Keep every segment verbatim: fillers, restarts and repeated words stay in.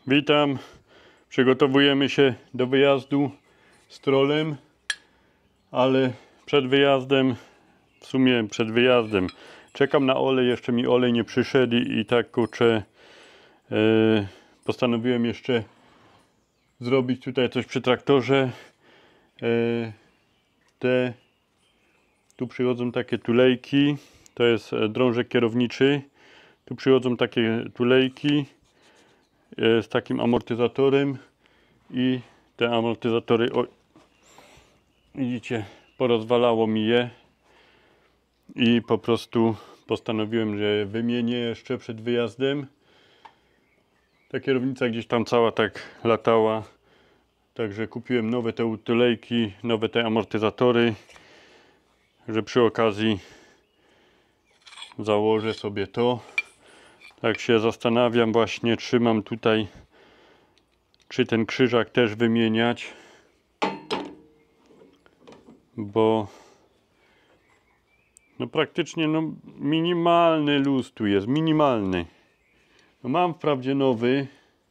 Witam. Przygotowujemy się do wyjazdu z trolem, ale przed wyjazdem, w sumie przed wyjazdem, czekam na olej, jeszcze mi olej nie przyszedł i, i tak kurczę, yy, postanowiłem jeszcze zrobić tutaj coś przy traktorze. Yy, te, tu przychodzą takie tulejki, to jest drążek kierowniczy, tu przychodzą takie tulejki z takim amortyzatorem i te amortyzatory, o, widzicie, porozwalało mi je i po prostu postanowiłem, że wymienię jeszcze przed wyjazdem. Ta kierownica gdzieś tam cała tak latała, także kupiłem nowe te tulejki, nowe te amortyzatory, że przy okazji założę sobie to. Tak się zastanawiam właśnie, trzymam tutaj, czy ten krzyżak też wymieniać, bo no praktycznie no minimalny luz tu jest, minimalny. No mam wprawdzie nowy,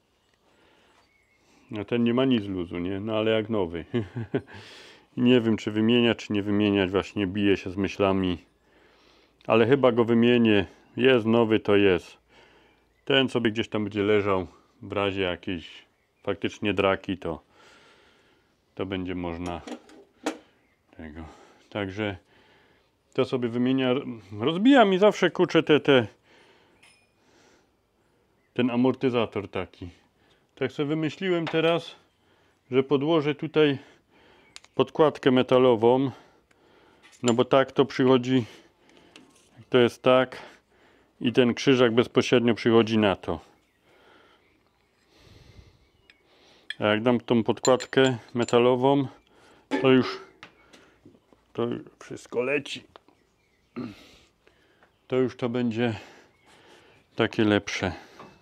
no ten nie ma nic luzu, nie? No ale jak nowy. Nie wiem, czy wymieniać, czy nie wymieniać, właśnie biję się z myślami, ale chyba go wymienię. Jest nowy, to jest. Ten sobie gdzieś tam będzie leżał w razie jakiejś faktycznie draki, to to będzie można tego. Także to sobie wymienia. Rozbija mi zawsze kurczę te, te ten amortyzator taki. Tak sobie wymyśliłem teraz, że podłożę tutaj podkładkę metalową, no bo tak to przychodzi, to jest tak i ten krzyżak bezpośrednio przychodzi na to. A jak dam tą podkładkę metalową, to już to już wszystko leci. To już to będzie takie lepsze.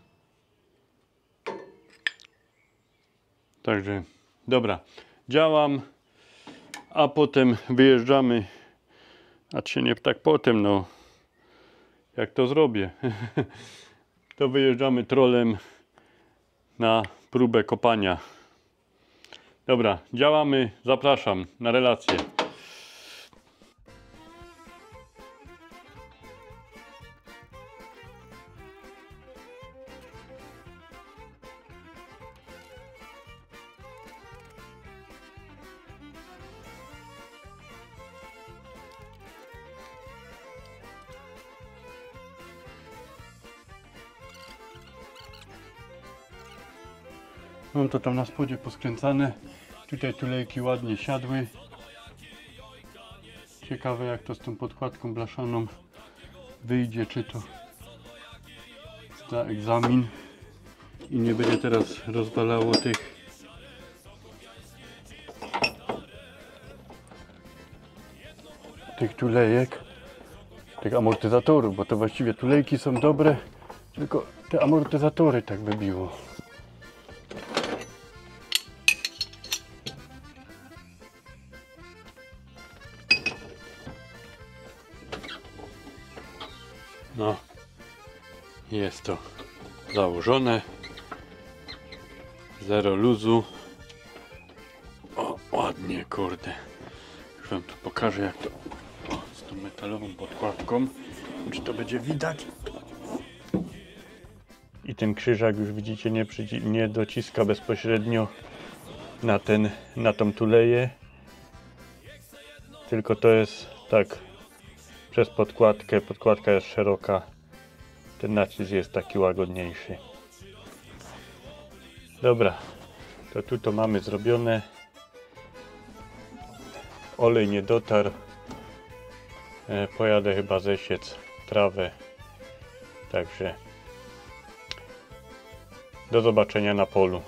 Także dobra, działam, a potem wyjeżdżamy, a czy nie tak potem, no jak to zrobię, to wyjeżdżamy trolem na próbę kopania. Dobra, działamy, zapraszam na relację. Mam to tam na spodzie poskręcane. Tutaj tulejki ładnie siadły. Ciekawe jak to z tą podkładką blaszaną wyjdzie, czy to za egzamin i nie będzie teraz rozwalało tych tych tulejek, tych amortyzatorów, bo to właściwie tulejki są dobre, tylko te amortyzatory tak wybiło. No, jest to założone, zero luzu. O, ładnie, kurde. Już wam tu pokażę, jak to o, z tą metalową podkładką, czy to będzie widać. I ten krzyżak już widzicie nie, nie dociska bezpośrednio na ten, na tą tuleję, tylko to jest tak przez podkładkę, podkładka jest szeroka, ten nacisk jest taki łagodniejszy. Dobra, to tu to mamy zrobione. Olej nie dotarł, e, pojadę chyba zesiec trawę, także do zobaczenia na polu.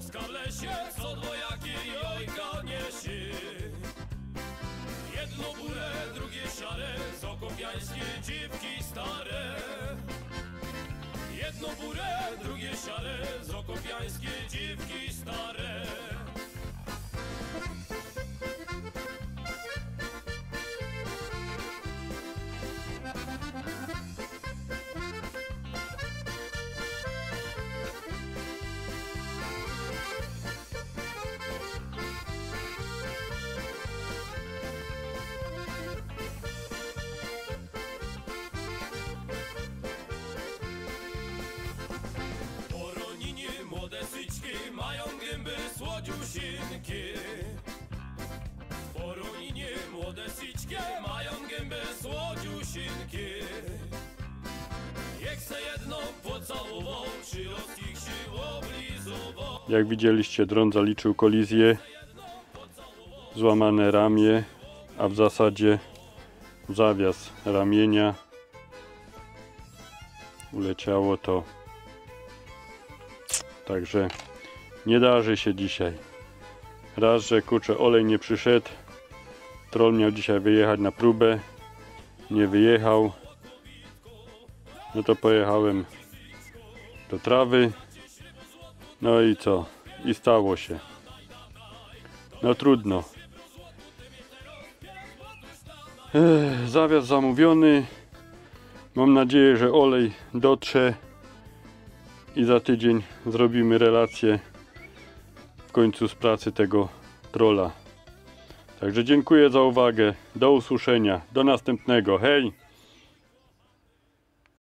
Polska w lesie, co dwojaki jojka niesie. Jedno burę, drugie siare, zakopiańskie dziewki stare. Jedno burę, drugie siare, zakopiańskie dziewki stare. Młode syczki mają gęby słodziusieńkie. W Poroninie młode syczki mają gęby słodziusieńkie. Jak se jedno pocałował, przy rozkich się oblizował. Jak widzieliście, dron zaliczył kolizję, złamane ramię, a w zasadzie zawias ramienia. Uleciało to. Także nie darzy się dzisiaj. Raz, że kurczę, olej nie przyszedł. Troll miał dzisiaj wyjechać na próbę. Nie wyjechał. No to pojechałem do trawy. No i co? I stało się. No trudno. Ech, zawias zamówiony. Mam nadzieję, że olej dotrze. I za tydzień zrobimy relację w końcu z pracy tego trolla. Także dziękuję za uwagę. Do usłyszenia. Do następnego. Hej!